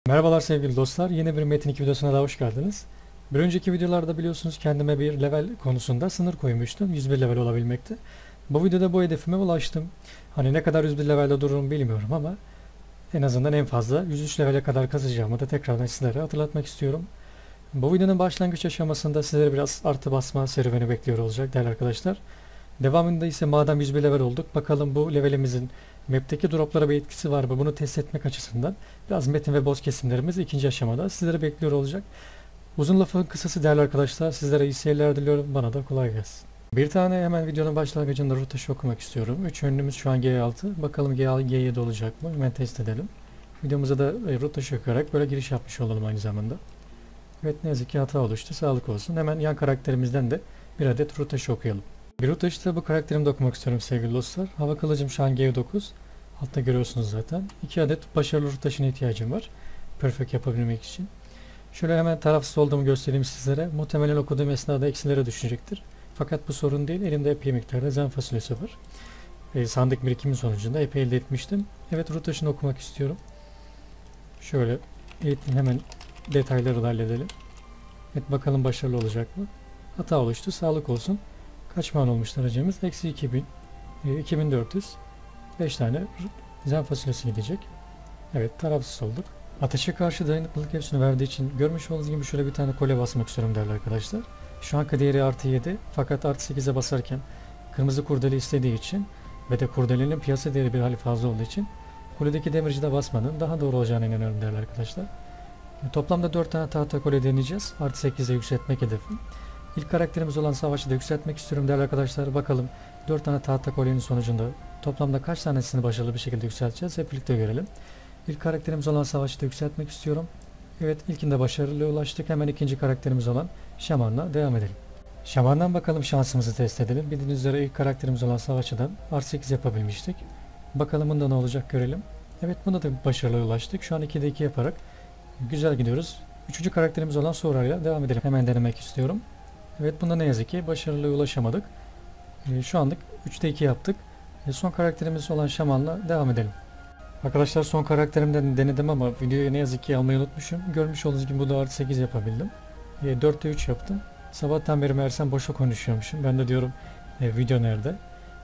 Merhabalar sevgili dostlar. Yeni bir Metin 2 videosuna daha hoş geldiniz. Bir önceki videolarda biliyorsunuz kendime bir level konusunda sınır koymuştum. 101 level olabilmekte. Bu videoda bu hedefime ulaştım. Hani ne kadar 101 levelde dururum bilmiyorum ama en azından en fazla 103 levele kadar kazacağımı da tekrardan sizlere hatırlatmak istiyorum. Bu videonun başlangıç aşamasında sizlere biraz artı basma serüveni bekliyor olacak değerli arkadaşlar. Devamında ise madem 101 level olduk, bakalım bu levelimizin map'teki droplara bir etkisi var mı? Bunu test etmek açısından biraz metin ve boss kesimlerimiz ikinci aşamada sizlere bekliyor olacak. Uzun lafın kısası değerli arkadaşlar, sizlere iyi seyirler diliyorum. Bana da kolay gelsin. Bir tane hemen videonun başlangıcında root taşı okumak istiyorum. 3 yönümüz şu an G6. Bakalım G7 olacak mı? Hemen test edelim. Videomuza da root taşı okuyarak böyle giriş yapmış olalım aynı zamanda. Evet, ne yazık ki hata oluştu. Sağlık olsun. Hemen yan karakterimizden de bir adet root taşı okuyalım. Bir root taşı da bu karakterimi de okumak istiyorum sevgili dostlar. Hava kılıcım şu an G9. Altta görüyorsunuz zaten. 2 adet başarılı root taşına ihtiyacım var. Perfect yapabilmek için. Şöyle hemen tarafsız olduğumu göstereyim sizlere. Muhtemelen okuduğum esnada eksilere düşecektir. Fakat bu sorun değil. Elimde epey miktarda zen fasulyesi var. Sandık birikimin sonucunda epey elde etmiştim. Evet, root taşını okumak istiyorum. Şöyle eğitim hemen detayları da halledelim. Evet, bakalım başarılı olacak mı? Hata oluştu. Sağlık olsun. Kaç puan olmuştur aracımız? Eksi 2000. 2400. 5 tane zen fasulyesi gidecek. Evet, tarafsız olduk. Ateşe karşı dayanıklılık hepsini verdiği için görmüş olduğunuz gibi şöyle bir tane kole basmak istiyorum değerli arkadaşlar. Şu anki değeri artı 7 fakat artı 8'e basarken kırmızı kurdele istediği için ve de kurdelenin piyasa değeri bir hali fazla olduğu için kuledeki demirci de basmanın daha doğru olacağına inanıyorum değerli arkadaşlar. Toplamda 4 tane tahta kole deneyeceğiz. Artı 8'e yükseltmek hedefim. İlk karakterimiz olan savaşı da yükseltmek istiyorum değerli arkadaşlar. Bakalım 4 tane tahta kolenin sonucunda toplamda kaç tanesini başarılı bir şekilde yükselteceğiz. Hep birlikte görelim. İlk karakterimiz olan savaşı da yükseltmek istiyorum. Evet, ilkinde başarılıya ulaştık. Hemen ikinci karakterimiz olan şamanla devam edelim. Şamandan bakalım şansımızı test edelim. Bildiğiniz üzere ilk karakterimiz olan savaşçıdan artı 8 yapabilmiştik. Bakalım bunda ne olacak görelim. Evet, bunda da başarılıya ulaştık. Şu an 2'de 2 yaparak güzel gidiyoruz. Üçüncü karakterimiz olan Sora'yla devam edelim. Hemen denemek istiyorum. Evet, bunda ne yazık ki başarılıya ulaşamadık. Şu anlık 3'te 2 yaptık. Son karakterimiz olan şamanla devam edelim. Arkadaşlar, son karakterimden denedim ama videoyu ne yazık ki almayı unutmuşum. Görmüş olduğunuz gibi bu da artı 8 yapabildim. 4'te 3 yaptım. Sabahtan beri meğersem boşa konuşuyormuşum. Ben de diyorum video nerede?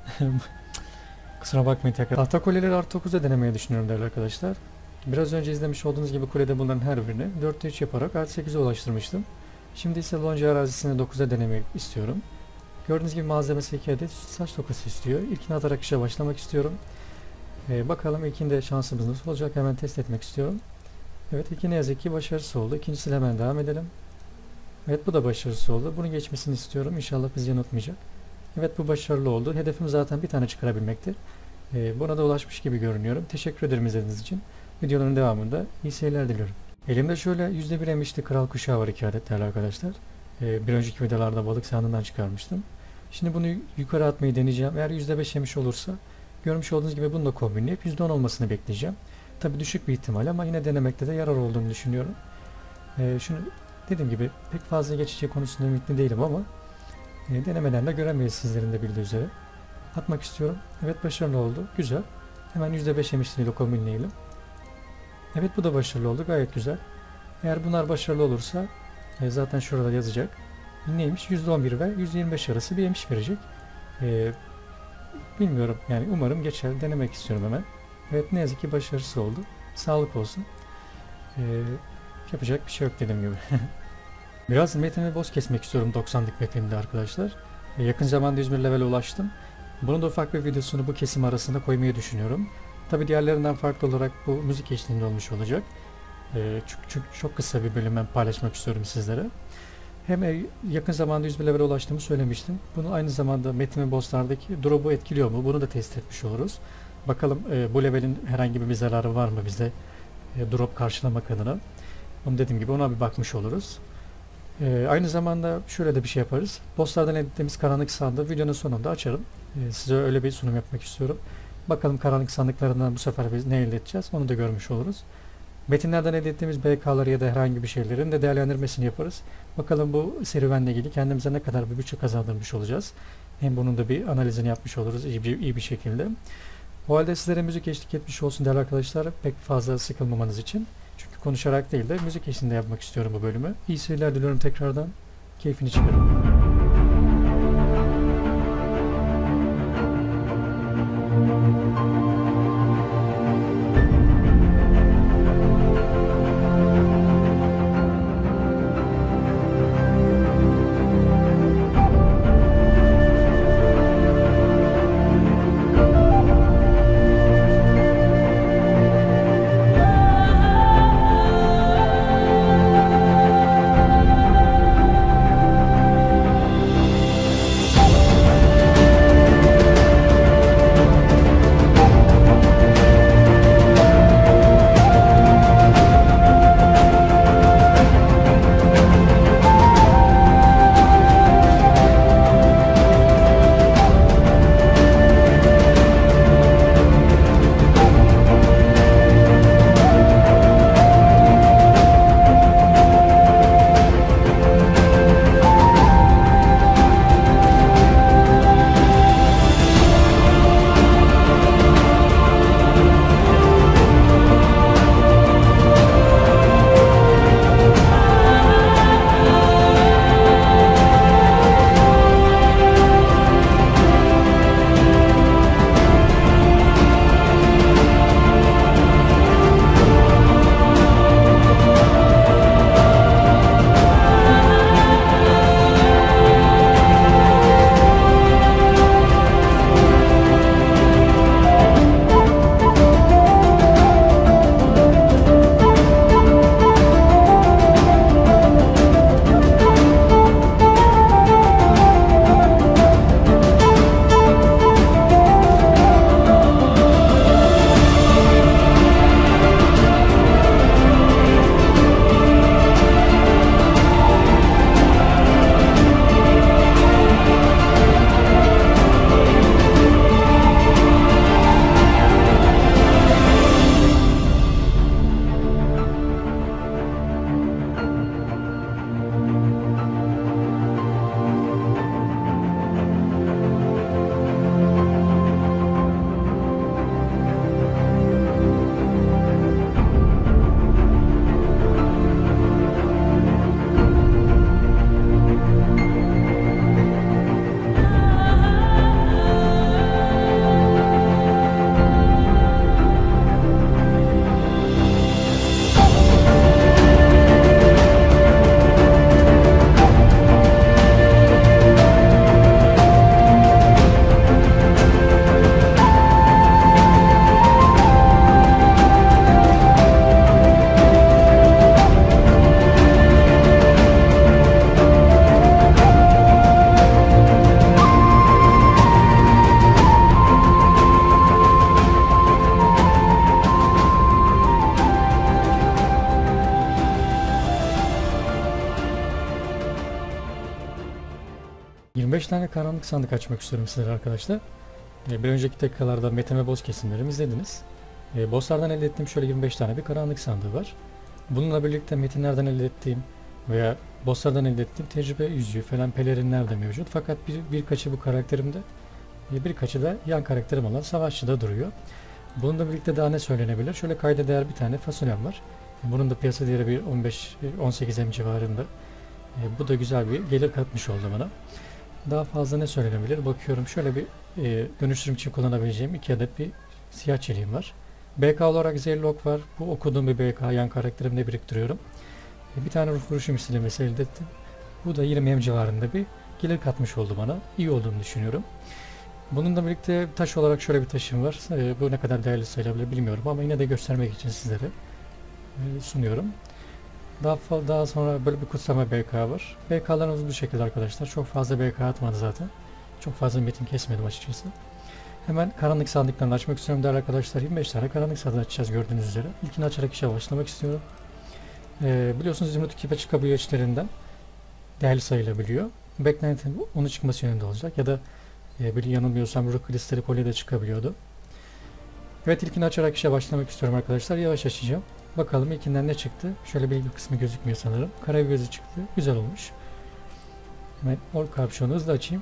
Kusura bakmayın tekrar. Tahta kuleleri artı 9'a denemeyi düşünüyorum değerli arkadaşlar. Biraz önce izlemiş olduğunuz gibi kulede bulunan her birini 4'te 3 yaparak artı 8'e ulaştırmıştım. Şimdi ise lonca arazisini 9'a denemek istiyorum. Gördüğünüz gibi malzemesi 2 adet saç dokusu istiyor. İlkini atarak işe başlamak istiyorum. Bakalım ilkinde şansımız nasıl olacak, hemen test etmek istiyorum. Evet, ilki ne yazık ki başarısız oldu. İkincisiyle hemen devam edelim. Evet, bu da başarısız oldu. Bunu geçmesini istiyorum. İnşallah bizi yanıltmayacak. Evet, bu başarılı oldu. Hedefim zaten bir tane çıkarabilmekti. Buna da ulaşmış gibi görünüyorum. Teşekkür ederim izlediğiniz için. Videoların devamında iyi seyirler diliyorum. Elimde şöyle %1 emişli kral kuşağı var, 2 adet değerli arkadaşlar. Bir önceki videolarda balık sandığından çıkarmıştım. Şimdi bunu yukarı atmayı deneyeceğim. Eğer %5 yemiş olursa görmüş olduğunuz gibi bunu da kombinleyip %10 olmasını bekleyeceğim. Tabi düşük bir ihtimal ama yine denemekte de yarar olduğunu düşünüyorum. Şunu dediğim gibi pek fazla geçeceği konusunda ümitli değilim ama denemeden de göremeyiz, sizlerin de bildiği üzere. Atmak istiyorum. Evet, başarılı oldu. Güzel. Hemen %5 emişliğiyle kombinleyelim. Evet, bu da başarılı oldu. Gayet güzel. Eğer bunlar başarılı olursa zaten şurada yazacak. Neymiş? %11 ve %25 arası bir emiş verecek. Bilmiyorum yani, umarım geçer. Denemek istiyorum hemen. Evet, ne yazık ki başarısız oldu. Sağlık olsun. Yapacak bir şey yok dediğim gibi. Biraz metin ve boss kesmek istiyorum 90'lık metinde arkadaşlar. Yakın zamanda 101 level'e ulaştım. Bunun da ufak bir videosunu bu kesim arasında koymayı düşünüyorum. Tabi diğerlerinden farklı olarak bu müzik eşliğinde olmuş olacak. Çünkü çok kısa bir bölüm paylaşmak istiyorum sizlere. Hem yakın zamanda 101 level'e ulaştığımı söylemiştim. Bunu aynı zamanda metin ve bosslardaki drop'u etkiliyor mu? Bunu da test etmiş oluruz. Bakalım bu level'in herhangi bir zararı var mı bize drop karşılamak adına. Bunu dediğim gibi ona bir bakmış oluruz. Aynı zamanda şöyle de bir şey yaparız. Bosslardan elde ettiğimiz karanlık sandığı videonun sonunda açarım. Size öyle bir sunum yapmak istiyorum. Bakalım karanlık sandıklarından bu sefer biz ne elde edeceğiz, onu da görmüş oluruz. Metinlerden elde ettiğimiz BK'ları ya da herhangi bir şeylerin de değerlendirmesini yaparız. Bakalım bu serüvenle ilgili kendimize ne kadar bir bütçe kazandırmış olacağız. Hem bunun da bir analizini yapmış oluruz iyi bir şekilde. O halde sizlere müzik eşlik etmiş olsun değerli arkadaşlar, pek fazla sıkılmamanız için. Çünkü konuşarak değil de müzik eşliğinde yapmak istiyorum bu bölümü. İyi seyirler diliyorum tekrardan. Keyfini çıkarın. ...25 tane karanlık sandık açmak istiyorum sizlere arkadaşlar. Bir önceki dakikalarda metin ve boss kesimlerimi izlediniz. Bosslardan elde ettiğim şöyle 25 tane bir karanlık sandığı var. Bununla birlikte metinlerden elde ettiğim veya bosslardan elde ettiğim tecrübe yüzüğü falan pelerinler de mevcut. Fakat birkaçı bu karakterimde, birkaçı da yan karakterim olan savaşçıda duruyor. Bununla birlikte daha ne söylenebilir? Şöyle kayda değer bir tane fasulyem var. Bunun da piyasa değeri bir 15-18 M civarında. Bu da güzel bir gelir katmış oldu bana. Daha fazla ne söylenebilir? Bakıyorum şöyle bir dönüştürüm için kullanabileceğim 2 adet bir siyah çeliğim var. BK olarak zehirli ok var. Bu okuduğum bir BK yan karakterimde biriktiriyorum. Bir tane ruh vuruşu mislemesi elde ettim. Bu da 20 M civarında bir gelir katmış oldu bana. İyi olduğunu düşünüyorum. Bununla birlikte taş olarak şöyle bir taşım var. Bu ne kadar değerli sayılabilir bilmiyorum ama yine de göstermek için sizlere sunuyorum. Daha sonra böyle bir kutsama BK var. BK'larımız bu şekilde arkadaşlar. Çok fazla BK atmadı zaten. Çok fazla metin kesmedim açıkçası. Hemen karanlık sandıklarını açmak istiyorum değerli arkadaşlar. 25 tane karanlık sandık açacağız gördüğünüz üzere. İlkini açarak işe başlamak istiyorum. Biliyorsunuz Zümrüt Kipe çıkabiliyor içlerinden. Değerli sayılabiliyor. Beklentin onu çıkması yönünde olacak. Ya da bir yanılmıyorsam ruh kristali kolye de çıkabiliyordu. Evet, ilkini açarak işe başlamak istiyorum arkadaşlar. Yavaş açacağım. Bakalım ilkinden ne çıktı. Şöyle bir kısmı gözükmüyor sanırım. Kara bir gözü çıktı. Güzel olmuş. Hemen or kapşonu hızlı açayım.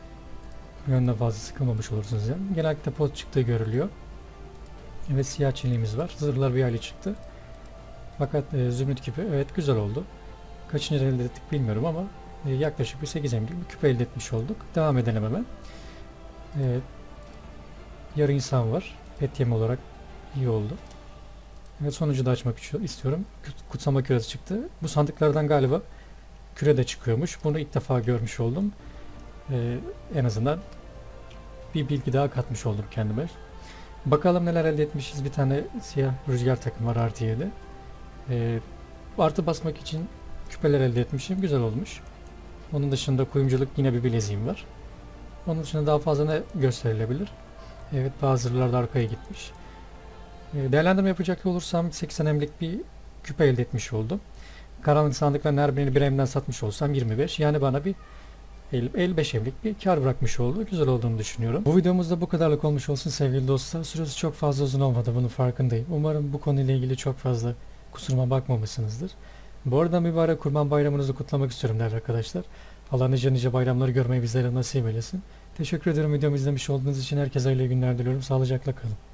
Bu yönde fazla sıkılmamış olursunuz yani. Genellikle pot çıktığı görülüyor. Evet, siyah çeliğimiz var. Zırhlar bir hali çıktı. Fakat zümrüt küpü evet güzel oldu. Kaçıncı elde ettik bilmiyorum ama yaklaşık bir 8 emlik bir küpe elde etmiş olduk. Devam edelim hemen. E, Yarı insan var. Pet yem olarak iyi oldu. Evet, sonucu da açmak istiyorum. Kutsama küresi çıktı. Bu sandıklardan galiba küre de çıkıyormuş. Bunu ilk defa görmüş oldum. En azından bir bilgi daha katmış oldum kendime. Bakalım neler elde etmişiz. Bir tane siyah rüzgar takım var artı 7. Artı basmak için küpeler elde etmişim. Güzel olmuş. Onun dışında kuyumculuk yine bir bileziğim var. Onun dışında daha fazla ne gösterilebilir? Evet, bazıları da arkaya gitmiş. Değerlendirme yapacak olursam 80 emlik bir küpe elde etmiş oldum. Karanlık sandıkların her birini bir emden satmış olsam 25. Yani bana bir 55 emlik bir kar bırakmış oldu. Güzel olduğunu düşünüyorum. Bu videomuzda bu kadarlık olmuş olsun sevgili dostlar. Süresi çok fazla uzun olmadı, bunun farkındayım. Umarım bu konuyla ilgili çok fazla kusuruma bakmamışsınızdır. Bu arada mübarek Kurban Bayramınızı kutlamak istiyorum değerli arkadaşlar. Allah nice bayramları görmeyi bizlere nasip eylesin. Teşekkür ederim videomu izlemiş olduğunuz için. Herkese hayırlı günler diliyorum. Sağlıcakla kalın.